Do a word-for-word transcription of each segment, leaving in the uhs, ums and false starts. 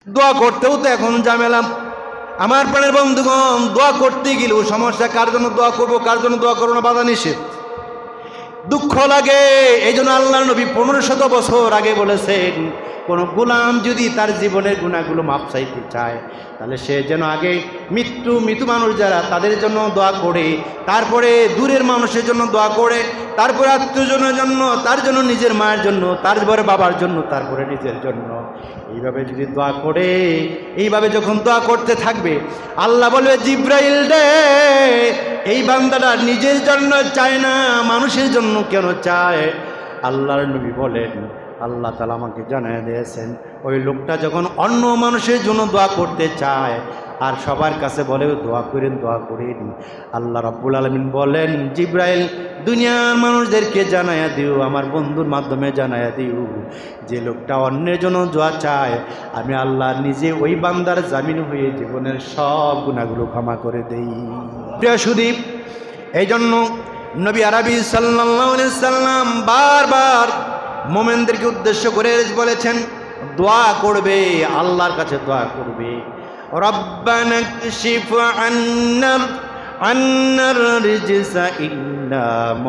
দোয়া করতেও তো এখন ঝামেলা। আমার প্রাণের বন্ধুগণ, দোয়া করতে গেলেও সমস্যা। কার জন্য দোয়া করবো, কার জন্য দোয়া করবো না, বাধা নিষেধ, দুঃখ লাগে। এই জন্য আল্লাহর নবী পনেরো শত বছর আগে বলেছেন, কোন গোলাম যদি তার জীবনের গুনাহগুলো মাপ চাইতে চায়, তাহলে সে যেন আগে মৃত্যু মৃত্যু মানুষ যারা তাদের জন্য দোয়া করে, তারপরে দূরের মানুষের জন্য দোয়া করে, তারপরে আত্মীয়জনের জন্য, তার জন্য নিজের মায়ের জন্য, তারপরে বাবার জন্য, তারপরে নিজের জন্য। এইভাবে যদি দোয়া করে, এইভাবে যখন দোয়া করতে থাকবে, আল্লাহ বলবে, জিব্রাইল রে, এই বান্দাটা নিজের জন্য চায় না, মানুষের জন্য কেন চায়? আল্লাহর নবী বলেন, আল্লাহ তাআলা আমাকে জানিয়ে দিয়েছেন, ওই লোকটা যখন অন্য মানুষের জন্য দোয়া করতে চায় আর সবার কাছে বলে দোয়া করেন দোয়া করেন, আল্লাহ রাব্বুল আলামিন বলেন, জিব্রাইল দুনিয়ার মানুষদেরকে জানায়া দিও, আমার বন্ধুর মাধ্যমে জানায়া দিও, যে লোকটা অন্যের জন্য দোয়া চায়, আমি আল্লাহ নিজে ওই বান্দার জামিন হয়ে জীবনের সব গুনাহগুলো ক্ষমা করে দেই। প্রিয় সুদীপ, এই জন্য নবী আরবি সাল্লাল্লাহু আলাইহি সাল্লাম বারবার মোমেনদেরকে উদ্দেশ্য করে বলেছেন, দোয়া করবে, আল্লাহর কাছে দোয়া করবে, রব্বানা কশিফ আন্নার আন্নার রিজসা ইন্না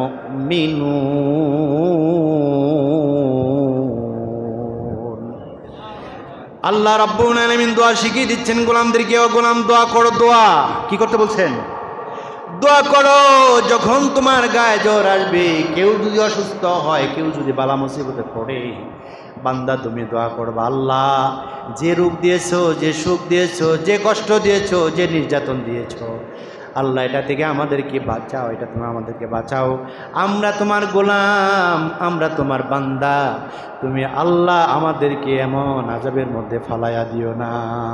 মুমিনুন। আল্লাহ রাব্বুল আলামিন দোয়া শিখিয়ে দিচ্ছেন গোলামদেরকে, ও গোলাম দোয়া করো। দোয়া কি করতে বলছেন? দোয়া করো। যখন তোমার গায়ে জ্বর আসবে, কেউ যদি অসুস্থ হয়, কেউ যদি বালা মুসিবতে পড়ে, বান্দা তুমি দোয়া করবা, আল্লাহ যে রোগ দিয়েছো, যে সুখ দিয়েছো, যে কষ্ট দিয়েছো, যে নির্যাতন দিয়েছো, আল্লাহ এটা থেকে আমাদেরকে বাঁচাও, এটা তুমি আমাদেরকে বাঁচাও। আমরা তোমার গোলাম, আমরা তোমার বান্দা, তুমি আল্লাহ আমাদেরকে এমন আযাবের মধ্যে ফালাইয়া দিও না।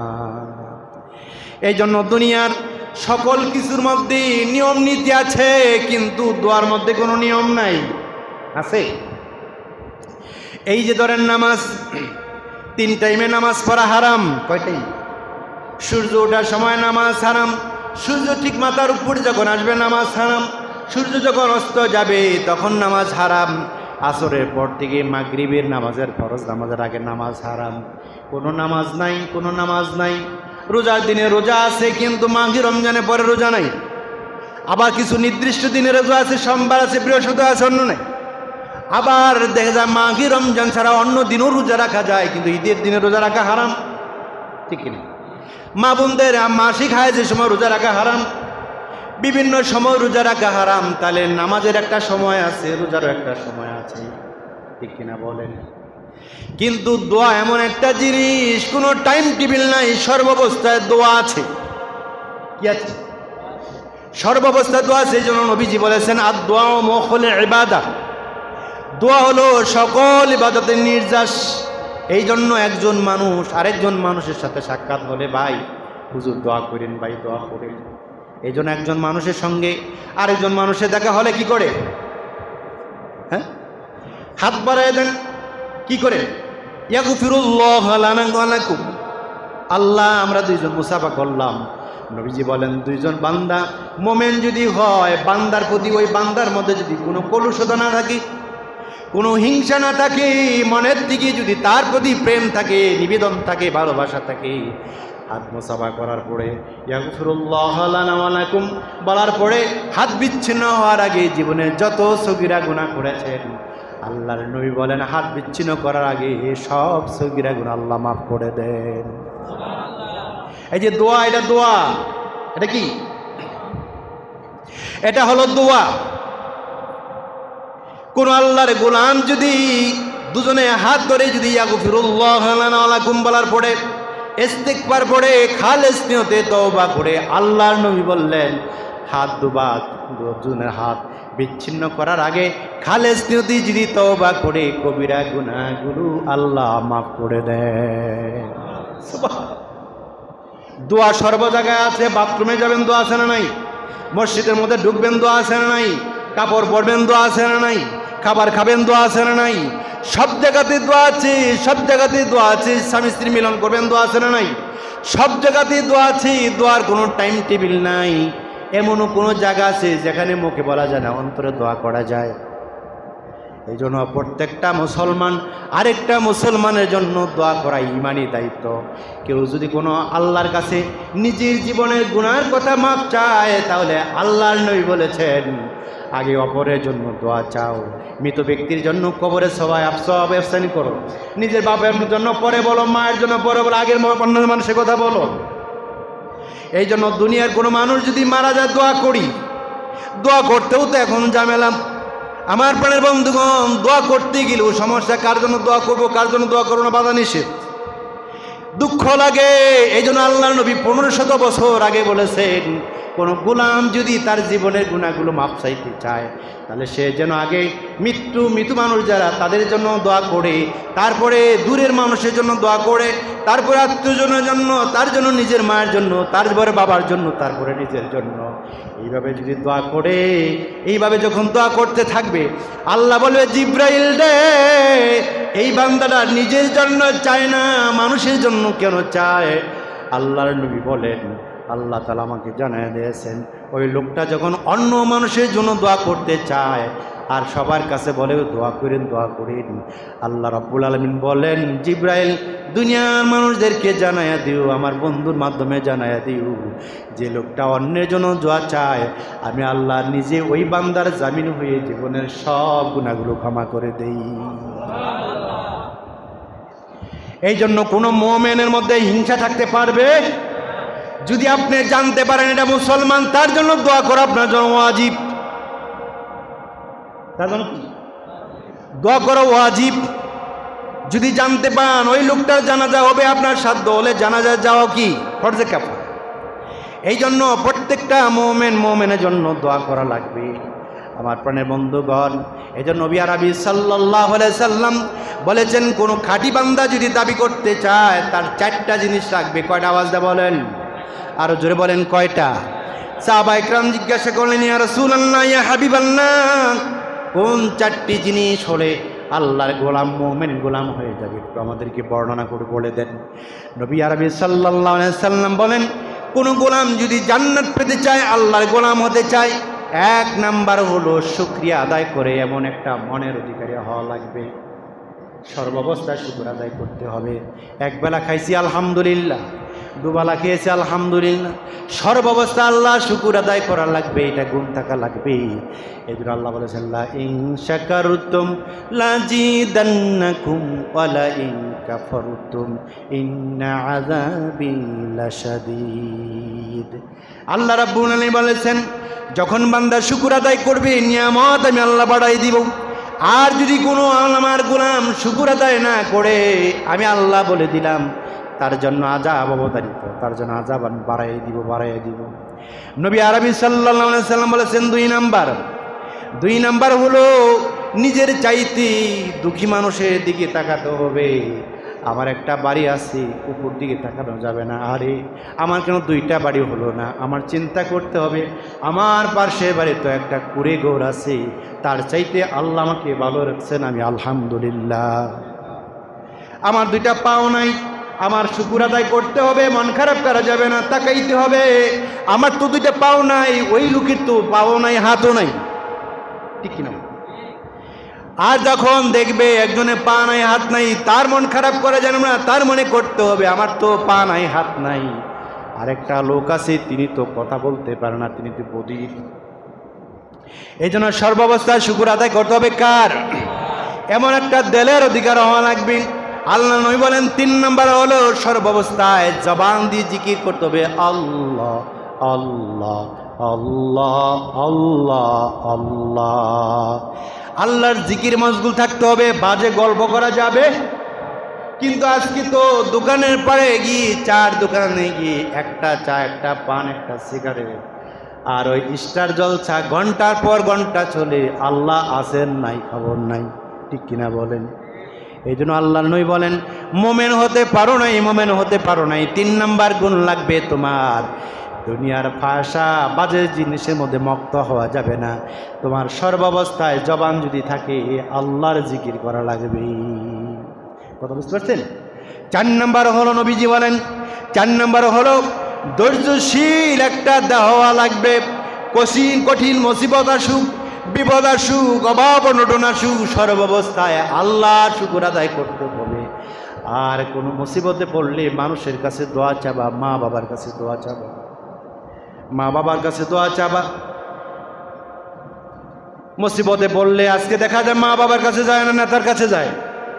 এই জন্য দুনিয়ার সকল কিছুর মধ্যে নিয়ম নীতি আছে, কিন্তু দোয়ার মধ্যে কোনো নিয়ম নাই। আছে? এই যে ধরেন নামাজ, তিন টাইমে নামাজ পড়া হারাম। কয় টাইম? সূর্য ওঠার সময় নামাজ হারাম, সূর্য ঠিক মাথার উপর যখন আসবে নামাজ হারাম, সূর্য যখন অস্ত যাবে তখন নামাজ হারাম, আসরের পর থেকে মাগরিবের নামাজের ফরজ নামাজের আগে নামাজ হারাম। কোনো নামাজ নাই, কোনো নামাজ নাই। রোজার দিনে রোজা আছে, কিন্তু মাঘী রমজানের পরে রোজা নাই। আবার কিছু নির্দিষ্ট দিনে রোজা আছে, সোমবার আছে, বৃহস্পতি আছে, অন্য নাই। আবার দেখা যায় মাঘী রমজান ছাড়া অন্য দিনও রোজা রাখা যায়, কিন্তু ঈদের দিনে রোজা রাখা হারাম, ঠিক না? মা বোনদের মাসিক হায় যে সময় রোজা রাখা হারাম, বিভিন্ন সময় রোজা রাখা হারাম। তাহলে নামাজের একটা সময় আছে, রোজারও একটা সময় আছে, ঠিক কিনা বলেন? কিন্তু দোয়া এমন একটা জিনিস, কোনো টাইম টেবিল নাই, সর্বাবস্থায় দোয়া আছে। কি আছে? সর্বাবস্থায় দোয়া আছে। এই জন্য নবীজি বলেছেন, আদ-দুআ মুখুল ইবাদা, দোয়া হলো সকল ইবাদতের নির্যাস। এই জন্য একজন মানুষ আরেকজন মানুষের সাথে সাক্ষাৎ হলে, ভাই হুজুর দোয়া করেন, ভাই দোয়া করেন। এই জন্য একজন মানুষের সঙ্গে আরেকজন মানুষের দেখা হলে কি করে? হ্যাঁ, হাত বাড়ায় দেন। কি করে? ইয়াগফিরুল্লাহ লানা ওয়া লাকুম, আল্লাহ আমরা দুইজন মুসাফা করলাম। নবীজি বলেন, দুইজন বান্দা মোমেন যদি হয়, বান্দার প্রতি ওই বান্দার মধ্যে যদি কোনো কলুষতা না থাকে, কোনো হিংসা না থাকে, মনের দিকে যদি তার প্রতি প্রেম থাকে, নিবেদন থাকে, ভালোবাসা থাকে, হাত মুসাফা করার পরে ইয়াগফিরুল্লাহ লানা ওয়া লাকুম বলার পরে হাত বিচ্ছিন্ন হওয়ার আগে জীবনের যত সগীরা গুনাহ করেছেন, আল্লাহর নবী বলেন হাত বিচ্ছিন্ন করার আগে সব সগীরা গুনাহ আল্লাহ মাফ করে দেন। এই যে দোয়া, এটা দোয়া, এটা কি? এটা হলো দোয়া। কোন আল্লাহর গোলাম যদি দুজনে হাত ধরে যদি ইয়াগফিরুল্লাহ লানা ওয়া লাকুম বলার পরে ইস্তিগফার পড়ে খালেস নিয়তে তওবা করে, আল্লাহর নবী বললেন হাত দুবার দুজনের হাত বিচ্ছিন্ন করার আগে খালেস নিয়তে যদি তওবা করে কবিরা গুনাহগুলো আল্লাহ মাফ করে দেন। সুবহানাল্লাহ। দোয়া সর্ব জায়গায় আছে। বাথরুমে যাবেন, দোয়া আছে না নাই? মসজিদের মধ্যে ঢুকবেন, দোয়া আছে না নাই? কাপড় পরবেন, দোয়া আছে না নাই? খাবার খাবেন, দোয়া আছে না নাই? সব জায়গাতে দোয়া আছে, সব জায়গাতে দোয়া আছে। স্বামী স্ত্রী মিলন করবেন, দোয়া আছে না নাই? সব জায়গাতে দোয়া আছে। দোয়ার কোনো টাইম টেবিল নাই। এমনও কোনো জায়গা আছে যেখানে মুখে বলা যায় না, অন্তরে দোয়া করা যায়। এই জন্য প্রত্যেকটা মুসলমান আরেকটা মুসলমানের জন্য দোয়া করা ইমানি দায়িত্ব। কেউ যদি কোনো আল্লাহর কাছে নিজের জীবনের গুনার কথা মাপ চায়, তাহলে আল্লাহর নবী বলেছেন আগে অপরের জন্য দোয়া চাও। মৃত ব্যক্তির জন্য কবরে সবাই আফসোস আফসানি করো, নিজের বাপের জন্য পরে বলো, মায়ের জন্য পরে বলো, আগের অন্য মানুষের কথা বলো। এই জন্য দুনিয়ার কোনো মানুষ যদি মারা যায় দোয়া করি, দোয়া করতেও তো এখন ঝামেলা। আমার প্রাণের বন্ধুগণ, দোয়া করতে গেলেও সমস্যা, কার জন্য দোয়া করবো কার জন্য দোয়া করবো না বাধা নিষেধ, দুঃখ লাগে। এই জন্য আল্লাহর নবী পনেরো শত বছর আগে বলেছেন, কোনো গোলাম যদি তার জীবনের গুনাহগুলো মাপ চাইতে চায়, তাহলে সে যেন আগে মৃত্যু মৃত্যু মানুষ যারা তাদের জন্য দোয়া করে, তারপরে দূরের মানুষের জন্য দোয়া করে, তারপরে আত্মীয়জনের জন্য, তার জন্য নিজের মায়ের জন্য, তারপরে বাবার জন্য, তারপরে নিজের জন্য। এইভাবে যদি দোয়া করে, এইভাবে যখন দোয়া করতে থাকবে, আল্লাহ বলবে জিব্রাইল রে, এই বান্দাটা নিজের জন্য চায় না, মানুষের জন্য কেন চায়? আল্লাহর নবী বলেন, আল্লাহ তাআলা আমাকে জানিয়ে দিয়েছেন, ওই লোকটা যখন অন্য মানুষের জন্য দোয়া করতে চায় আর সবার কাছে বলে দোয়া করেন দোয়া করেন, আল্লাহ রাব্বুল আলামিন বলেন জিব্রাইল দুনিয়ার মানুষদেরকে জানায়া দিও, আমার বন্ধুর মাধ্যমে জানায়া দিও, যে লোকটা অন্যের জন্য দোয়া চায় আমি আল্লাহ নিজে ওই বান্দার জামিন হয়ে জীবনের সব গুনাহগুলো ক্ষমা করে দেই। এই জন্য কোনো মুমিনের মধ্যে হিংসা থাকতে পারবে? যদি আপনি জানতে পারেন এটা মুসলমান, তার জন্য দোয়া করা আপনার জন্য ওয়াজিব। তার জন্য দোয়া করা ওয়াজিব। যদি জানতে পান ওই লোকটার জানাজা হবে, আপনার সাধ্য হলে জানাজা যাওয়া কি ফরজে কিফায়া। এই জন্য প্রত্যেকটা মুমিন মুমিনের জন্য দোয়া করা লাগবে। আমার প্রাণের বন্ধুগণ, এই জন্য নবী আরবি সাল্লাল্লাহু আলাইহি সাল্লাম বলেছেন, কোনো খাঁটি বান্দা যদি দাবি করতে চায় তার চারটা জিনিস রাখবে। কয়টা? আওয়াজ দিয়ে বলেন, আরো জোরে বলেন, কয়টা? সাহাবা ইকরাম জিজ্ঞাসা করলেন, ইয়া রাসূলুল্লাহ, ইয়া হাবিবাল্লাহ, কোন চারটি জিনিস হলে আল্লাহর গোলাম মুমিন গোলাম হয়ে যাবে, একটু আমাদেরকে বর্ণনা করে বলে দেন। নবী আরবি সাল্লাল্লাহু আলাইহি সাল্লাম বলেন, কোন গোলাম যদি জান্নাত পেতে চায়, আল্লাহর গোলাম হতে চায়, এক নাম্বার হলো শুকরিয়া আদায় করে এমন একটা মনের অধিকারী হওয়া লাগবে। সর্বাবস্থায় শুকর আদায় করতে হবে। একবেলা খাইছি আলহামদুলিল্লাহ, দুবেলা খেয়েছি আলহামদুলিল্লাহ, সর্বাবস্থা আল্লাহ শুকর আদায় করা লাগবে, এটা গুণ থাকা লাগবে। এই জন্য আল্লাহ বলেছেন, লা ইন শাকারতুম লাজিদান্নাকুম ওয়া লা ইন কাফারতুম ইন্না আযাবি লাশাদীদ। আল্লাহ রাব্বুল আলামিন বলেছেন, যখন বান্দা শুকর আদায় করবে, নিয়ামত আমি আল্লাহ বাড়াই দিব। আর যদি কোনো আমার গোলাম শুকর আদায় না করে, আমি আল্লাহ বলে দিলাম তার জন্য আযাব অবধারিত, তার জন্য আযাব আমি বাড়াই দিব বাড়াই দিব। নবী আরবি সাল্লাল্লাহু আলাইহি সাল্লাম বলেছেন, দুই নাম্বার দুই নাম্বার হলো নিজের চাইতে দুঃখী মানুষের দিকে তাকাতে হবে। আমার একটা বাড়ি আছে, উপর দিকে তাকানো যাবে না, আরে আমার কেন দুইটা বাড়ি হলো না, আমার চিন্তা করতে হবে আমার পাশের বাড়ি তো একটা কুড়ে ঘর আছে, তার চাইতে আল্লাহ আমাকে ভালো রাখছেন, আমি আলহামদুলিল্লাহ। আমার দুইটা পাও নাই, আমার শুকর আদায় করতে হবে, মন খারাপ করা যাবে না, তাকাইতে হবে আমার তো দুইটা পাও নাই, ওই লোকের তো পাও নাই হাতও নাই, ঠিক কিনা? আর যখন দেখবে একজনে পা নাই হাত নাই, তার মন খারাপ করা যাবে না, তার মনে করতে হবে আমার তো পা নাই হাত নাই, আরেকটা লোক আছে তিনি তো কথা বলতে পারে না, তিনি তো বধির। এই জন্য সর্বাবস্থায় শুকর আদায় করতে হবে কার? এমন একটা দিলের অধিকার হওয়া লাগবে। আল্লাহ নবী বলেন, তিন নম্বর হলো সর্বাবস্থায় জবান দিয়ে জিকির করতে হবে, আল্লাহ আল্লাহ আল্লাহ আল্লাহ আল্লাহ। আল্লাহর জিকির মশগুল থাকতে হবে। বাজে গল্প করা যাবে, কিন্তু আজকে তো দোকানের পাড়ে গিয়ে চার দোকানে গিয়ে একটা চা, একটা পান, একটা সিগারেট আর ওই স্টার জলসা ঘন্টার পর ঘন্টা চলে, আল্লাহ আসেন নাই, খবর নাই, ঠিক কিনা বলেন? এই জন্য আল্লাহ নবী বলেন, মোমেন হতে পারো নাই, মোমেন হতে পারো নাই, তিন নাম্বার গুণ লাগবে তোমার। দুনিয়ার ভাষা বাজে জিনিসের মধ্যে মক্ত হওয়া যাবে না। তোমার সর্বাবস্থায় জবান যদি থাকে, আল্লাহর জিকির করা লাগবে। কথা বুঝতে পারছেন? চার নাম্বার হলো নবীজি বলেন, চার নাম্বার হলো ধৈর্যশীল একটা দেহ হওয়া লাগবে। কঠিন কঠিন মুসিবত আসুক, বিপদ আসুক, অভাব অনটন আসুক, সর্বাবস্থায় আল্লাহ শুকর আদায় করতে হবে। আর কোনো মুসিবতে পড়লে মানুষের কাছে দোয়া চাবা, মা বাবার কাছে দোয়া চাবা, মা বাবার কাছে দোয়া চাবা। মুসিবতে পড়লে আজকে দেখা যায় মা বাবার কাছে যায় না, নেতার কাছে যায়,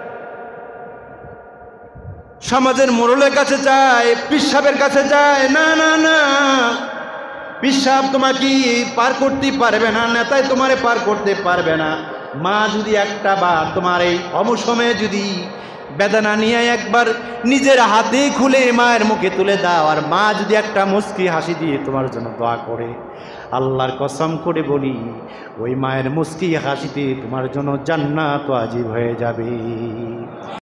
সমাজের মোড়লের কাছে যায়, পীর সাহেবের কাছে যায়। না না না, পীর সাহেব তোমাকে পার করতে পারবে না, নেতায় তোমারে পার করতে পারবে না। মা যদি একটা বার তোমার এই অবসময়ে যদি বেদনা নিয়ে একবার নিজের হাতে খুলে মায়ের মুখে তুলে দাও, আর মা যদি একটা মুস্কি হাসি দিয়ে তোমার জন্য দোয়া করে, আল্লাহর কসম করে বলি ওই মায়ের মুস্কি হাসিতে তোমার জন্য জান্নাত ওয়াজিব হয়ে যাবে।